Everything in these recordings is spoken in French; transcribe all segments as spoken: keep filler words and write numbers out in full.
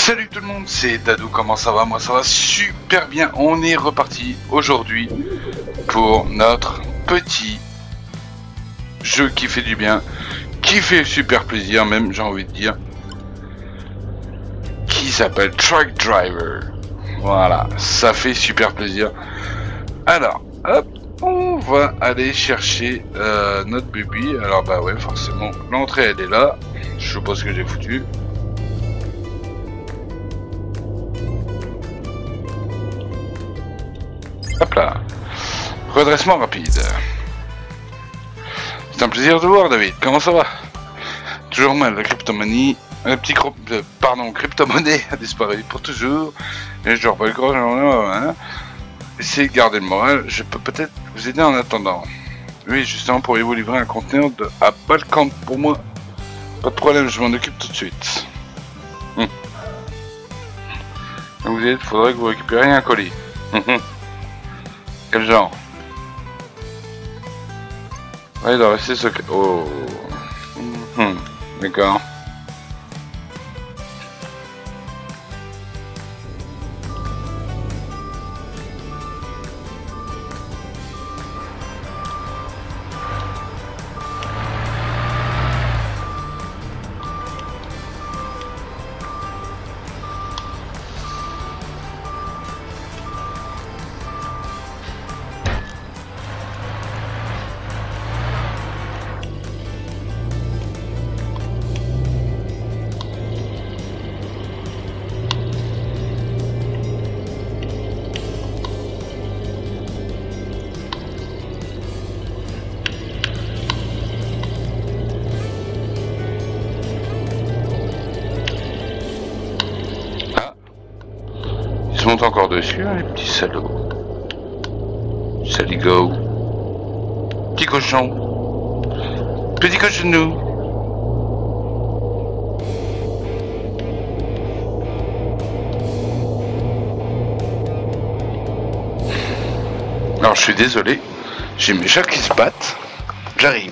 Salut tout le monde, c'est Dadou, comment ça va? Moi ça va super bien, on est reparti aujourd'hui pour notre petit jeu qui fait du bien, qui fait super plaisir même, j'ai envie de dire, qui s'appelle Truck Driver. Voilà, ça fait super plaisir. Alors, hop, on va aller chercher euh, notre bébé. Alors bah ouais, forcément, l'entrée elle est là, je sais pas ce que j'ai foutu. Hop là, redressement rapide. C'est un plaisir de te voir, David. Comment ça va? Toujours mal, la cryptomonie, le petit cro... euh, pardon, crypto-monnaie a disparu pour toujours. Et je revois le gros, hein. Essayez de garder le moral. Je peux peut-être vous aider en attendant. Oui, justement, pourriez-vous livrer un conteneur de à Balkan pour moi? Pas de problème, je m'en occupe tout de suite. Hum. Donc vous êtes, faudrait que vous récupériez un colis. Hum. Quel genre? Ouais, il doit rester secret. Oh. Mmh. D'accord. Ils montent encore dessus, hein, les petits salauds. Saligo. Petit cochon. Petit cochonou. Alors je suis désolé, j'ai mes chats qui se battent. J'arrive.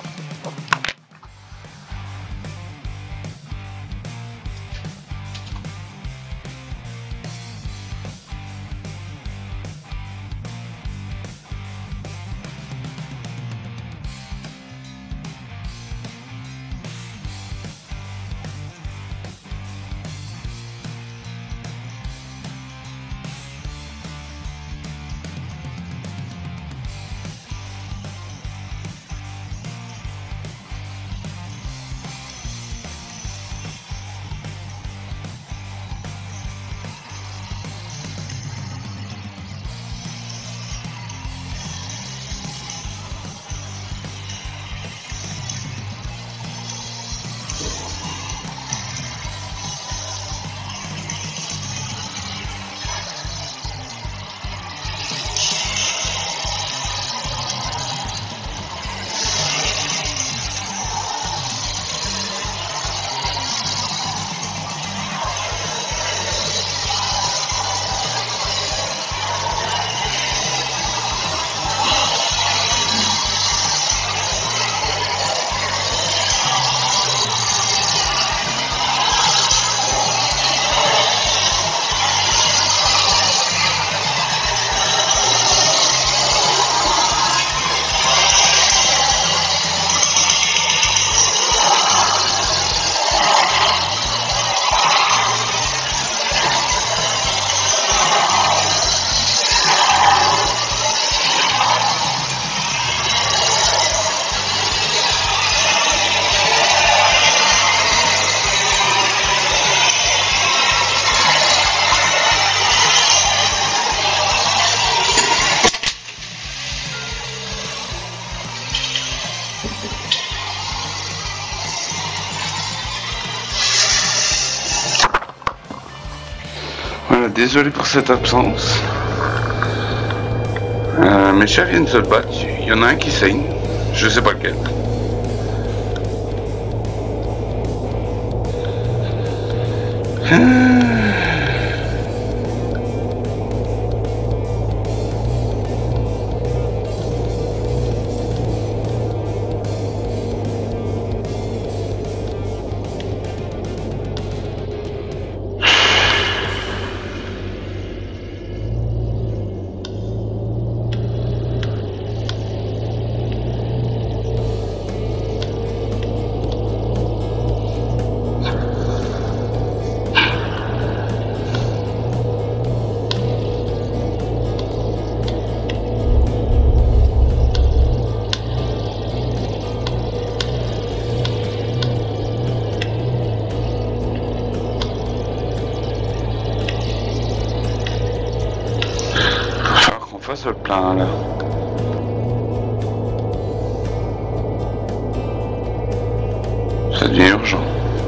Voilà, désolé pour cette absence. Euh, mes chats viennent se battre. Il y en a un qui saigne. Je sais pas lequel. fasse le plein là. Ça devient urgent.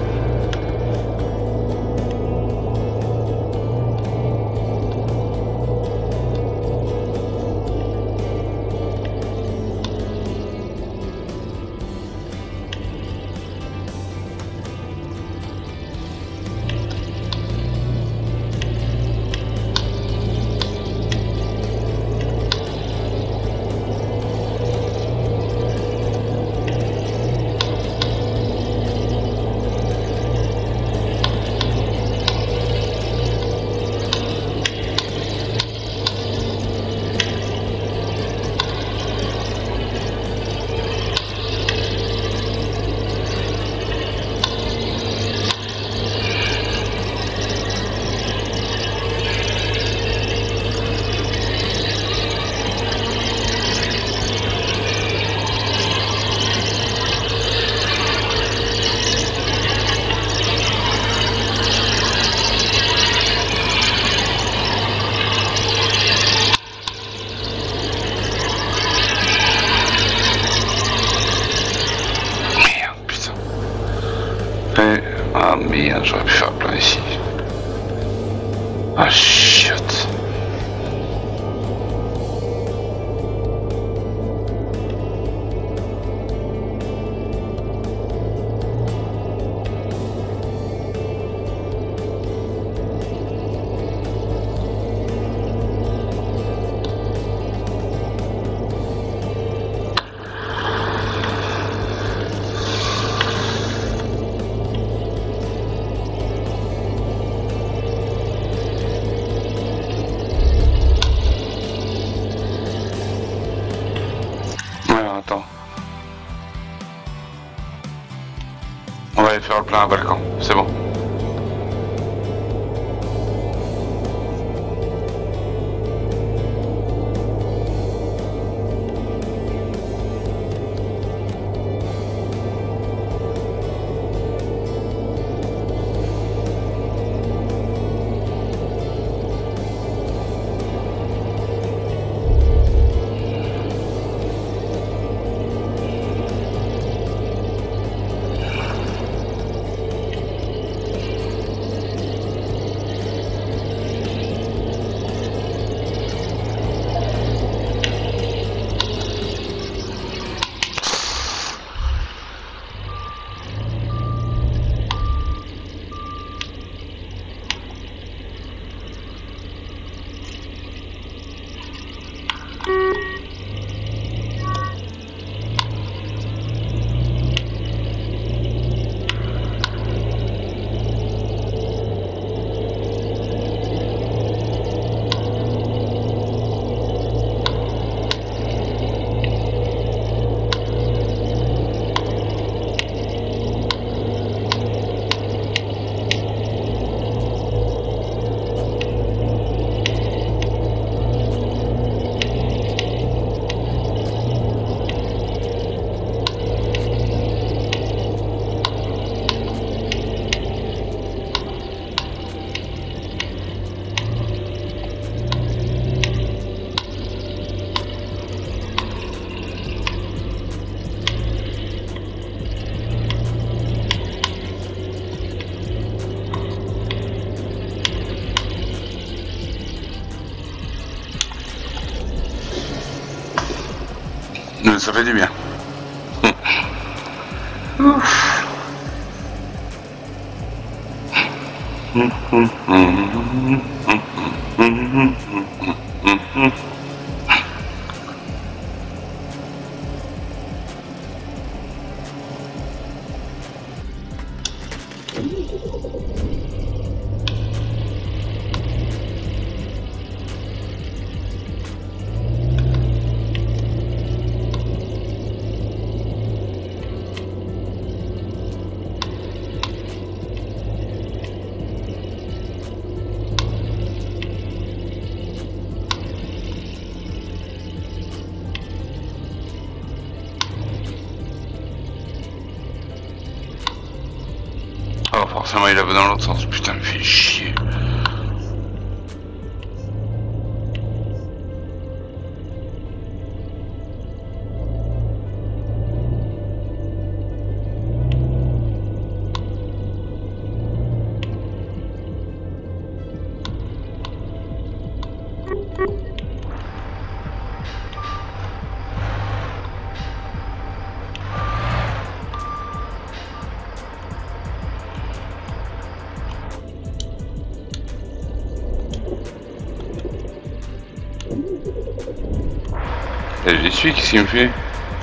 Ah merde, j'aurais pu faire plein ici. Ah chiotte. On va aller faire le plein à Balkan, c'est bon. Ça fait du bien. Ouf. Oh, forcément il avait dans l'autre sens, putain, me fait chier. Et j'y suis, qu'est-ce qu'il me fait?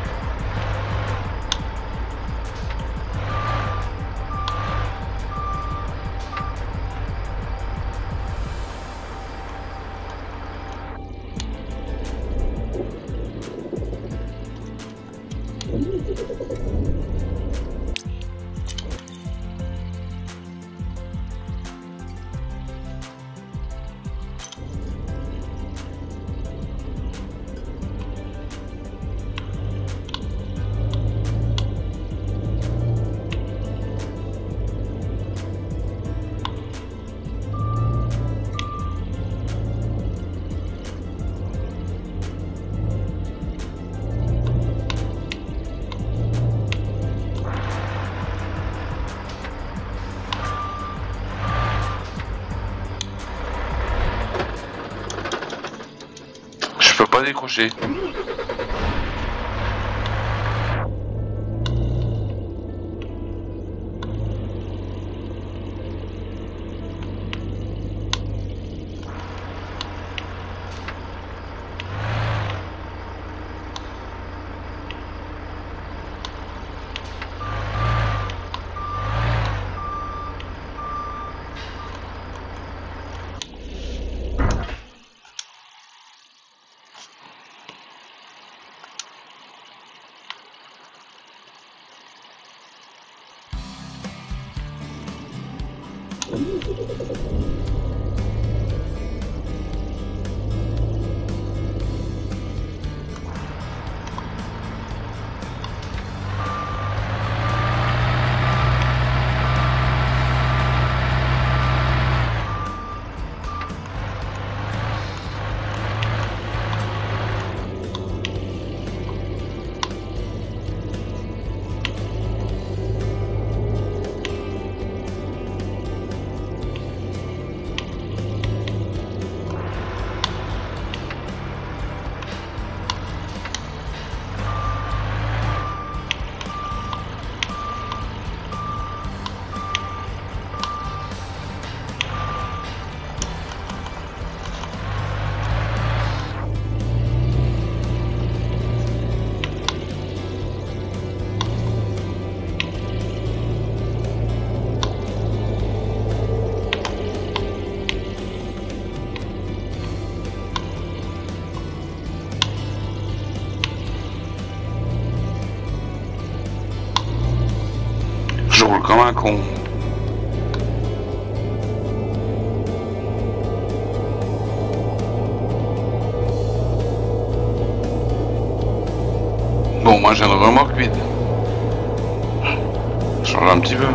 Je peux pas décrocher. Je roule comme un con. Bon, moi j'ai une remorque vide. Change un petit peu.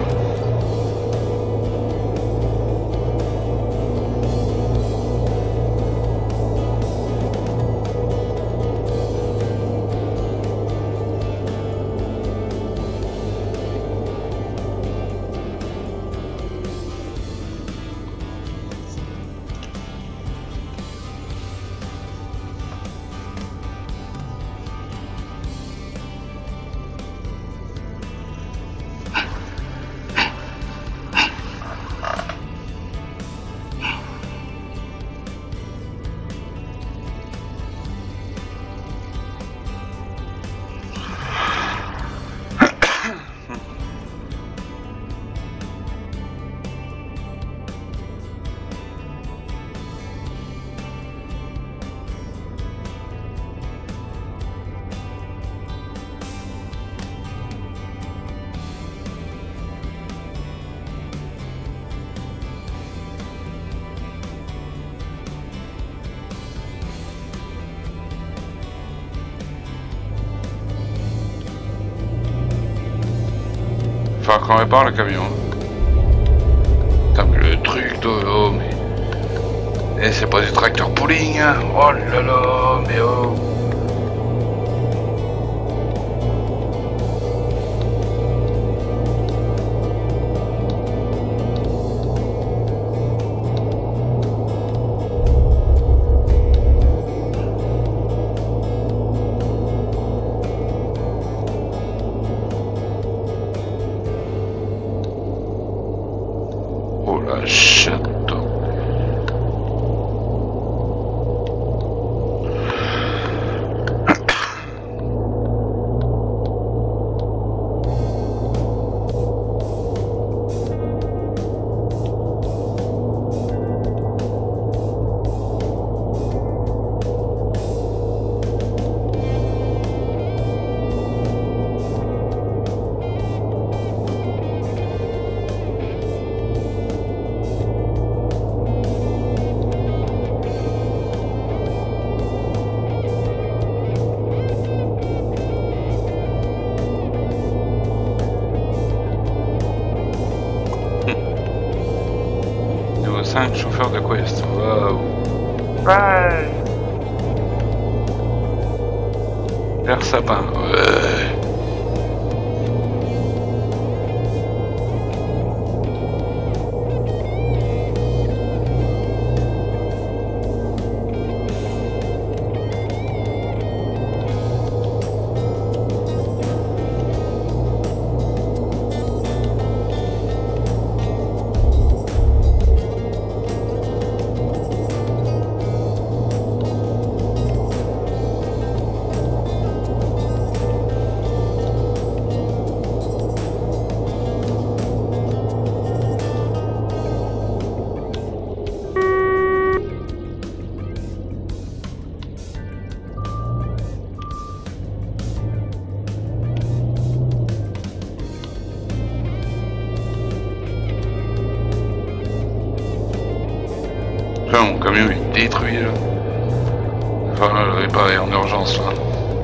Faut qu'on répare le camion. Putain, mais le truc de... Oh, mais... Eh, c'est pas du tracteur pooling, hein. Oh là là, mais oh. Oh la chatte. cinq chauffeurs de Quest. Waouh. Ouais. Vert sapin. Ouais. Enfin, mon camion est détruit là. Enfin, le réparer en urgence là.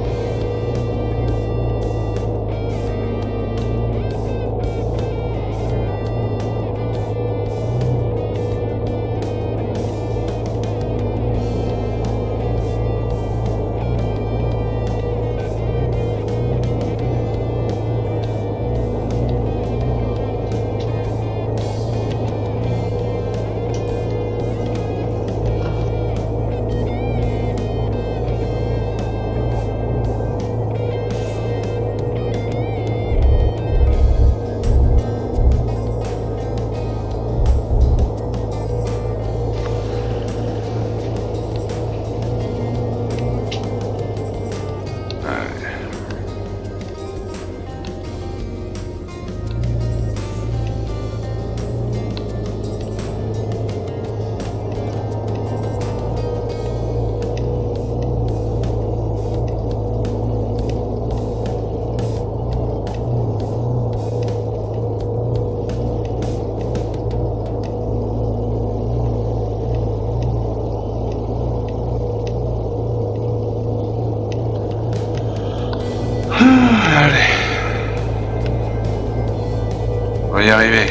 Allez. On va y arriver.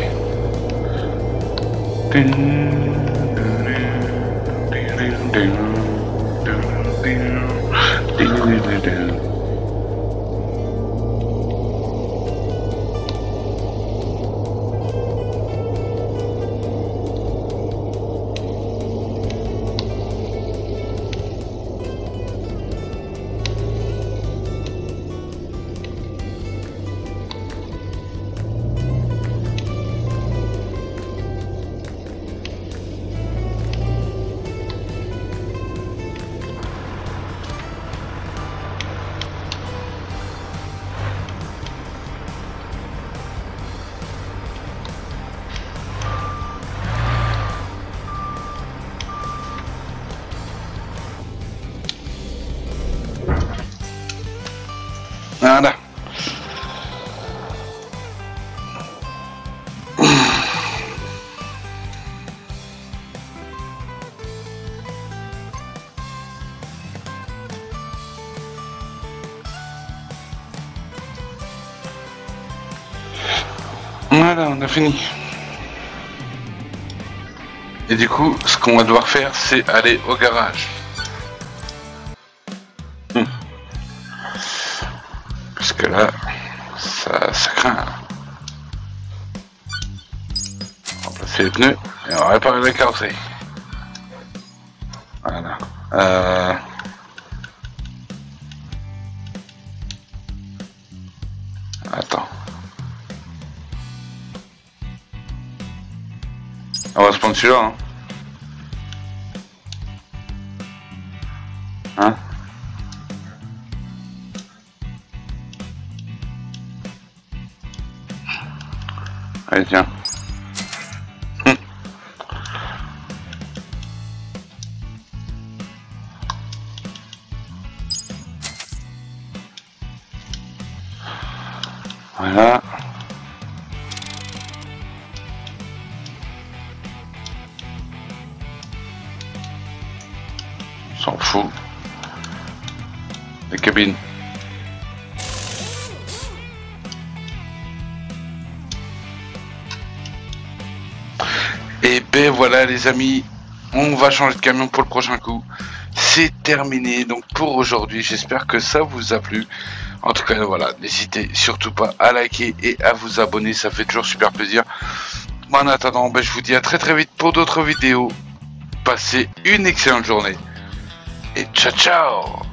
Voilà. Voilà, on a fini. Et du coup, ce qu'on va devoir faire, c'est aller au garage. Hmm. Parce que là, ça, ça craint. On va remplacer les pneus et on va réparer la carrosserie. Voilà. Euh... Attends. On va se prendre celui-là, hein. Hein? Allez, tiens. Hum. Voilà. On s'en fout. Les cabines. Et ben voilà les amis, on va changer de camion pour le prochain coup. C'est terminé donc pour aujourd'hui, j'espère que ça vous a plu. En tout cas voilà, n'hésitez surtout pas à liker et à vous abonner, ça fait toujours super plaisir. Moi en attendant, ben, je vous dis à très très vite pour d'autres vidéos. Passez une excellente journée et ciao ciao.